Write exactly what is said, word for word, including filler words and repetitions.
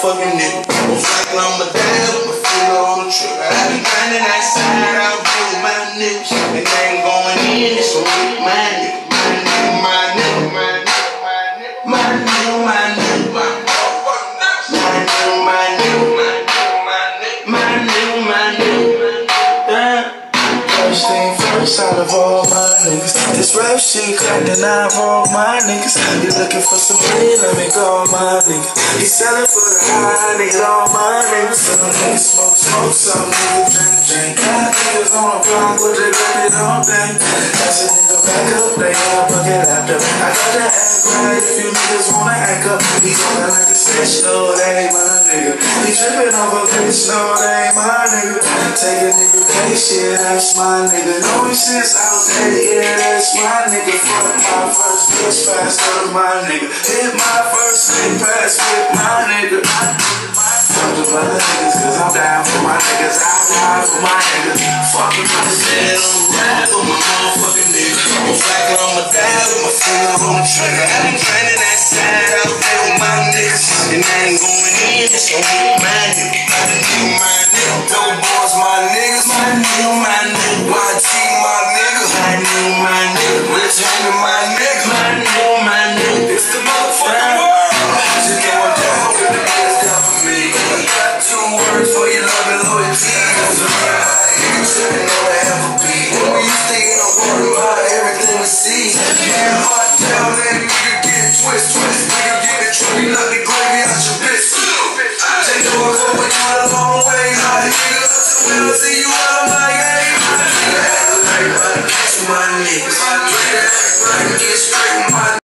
motherfucking nigga. Most likely I'ma die with my finger on the trigger. I be grinding outside out there with my niggas. And I ain't going in, it's on with my nigga. My nigga, my nigga, my nigga, my nigga, my nigga, my nigga, my nigga, my nigga, my nigga. First thing first, out of all my niggas, this rap shit cracked and I roll my niggas. You looking for some real, let me go, my niggas. He selling for the high, need all my niggas. Some niggas smoke, smoke, some niggas drink, drink. Got niggas on the block with the gun and all day. That's a nigga back up, they all bucket after. I gotta act right if you niggas wanna act up. He going like a snitch, no, that ain't my nigga. He tripping over bitch, no, that ain't my nigga. Take a nigga case, shit, that's my nigga. Know me since I was eight, yeah, that's my nigga. Fuck my first bitch, fast up my nigga. Hit my first thing, pass with my nigga. Fuck with my niggas, cause I'm down for my niggas. I'm down for my niggas. Fuck with my shit, I'm down for my motherfucking niggas. Most likely I'ma die with my finger on the trigger. I be grinding that side out there with my niggas. And I ain't going in, it's on with my nigga. My nigga, my nigga. Dope boys, my niggas. My nigga, my nigga. Y G, my nigga. My nigga, my nigga. Rich Homie, my nigga. My nigga, my nigga. It's the motherfucking world. Just going down with the hands down for me. I got two words for your love and loyalty. That's a real nigga, tripping on the F B. When we used to ain't no worry about everything we see. Man, hard down, that nigga get twist, twist. Nigga get it, trippy, love the gravy out your bitch. They know I go with you a long way. Nah, nigga, when I see you, I'm like, hey, my nigga, act like, catch my niggas. My nigga, act like, get straight, my